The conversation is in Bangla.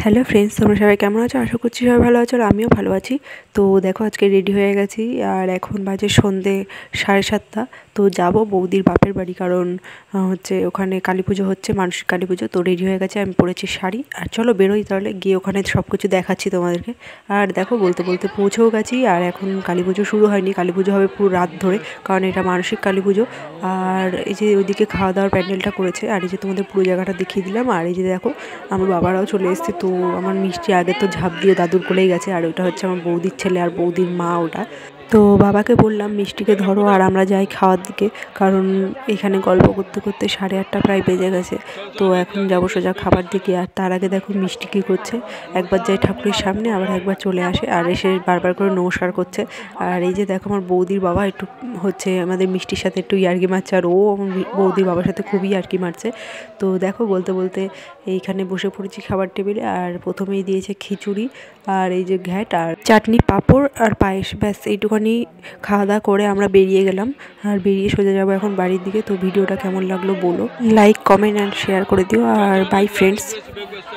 হ্যালো ফ্রেন্ডস, তোমরা সবাই কেমন আছো? আশা করছি সবাই ভালো আছো আর আমিও ভালো আছি। তো দেখো আজকে রেডি হয়ে গেছি আর এখন বাজে সন্ধে 7:30। তো যাব বৌদির বাপের বাড়ি, কারণ হচ্ছে ওখানে কালী পুজো হচ্ছে, মানসিক কালী পুজো। তো রেডি হয়ে গেছে, আমি পরেছি শাড়ি। আর চলো বেরোই তাহলে, গিয়ে ওখানে সব কিছু দেখাচ্ছি তোমাদেরকে। আর দেখো বলতে বলতে পৌঁছেও গেছি। আর এখন কালী পুজো শুরু হয়নি, কালী পুজো হবে পুরো রাত ধরে, কারণ এটা মানসিক কালী পুজো। আর এই যে ওইদিকে খাওয়া দাওয়ার প্যান্ডেলটা করেছে, আর এই যে তোমাদের পুরো জায়গাটা দেখিয়ে দিলাম। আর এই যে দেখো আমার বাবারাও চলে এসেছে। তো আমার মিষ্টি আগে তো ঝাঁপ দিয়ে দাদুর কোলেই গেছে, আর ওটা হচ্ছে আমার বৌদির ছেলে আর বৌদির মা ওটা। তো বাবাকে বললাম মিষ্টিকে ধরো আর আমরা যাই খাওয়ার দিকে, কারণ এখানে গল্প করতে করতে 8:30 প্রায় বেজে গেছে। তো এখন যাবো সোজা খাবার দিকে। আর তার আগে দেখো মিষ্টি কী করছে, একবার যায় ঠাকুরের সামনে, আবার একবার চলে আসে আর এসে বারবার করে নমস্কার করছে। আর এই যে দেখো আমার বৌদির বাবা একটু হচ্ছে আমাদের মিষ্টির সাথে একটু ইয়ার্কি মারছে, আর ও আমার বৌদির বাবার সাথে খুবই ইয়ার্কি মারছে। তো দেখো বলতে বলতে এইখানে বসে পড়েছি খাবার টেবিলে। আর প্রথমেই দিয়েছে খিচুড়ি, আর এই যে ঘ্যাট আর চাটনি, পাঁপড় আর পায়েস। ব্যাস এইটুখানি খাওয়া দাওয়া করে আমরা বেরিয়ে গেলাম। আর বেরিয়ে সোজা যাবো এখন বাড়ির দিকে। তো ভিডিওটা কেমন লাগলো বলো, লাইক কমেন্ট অ্যান্ড শেয়ার করে দিও। আর বাই ফ্রেন্ডস।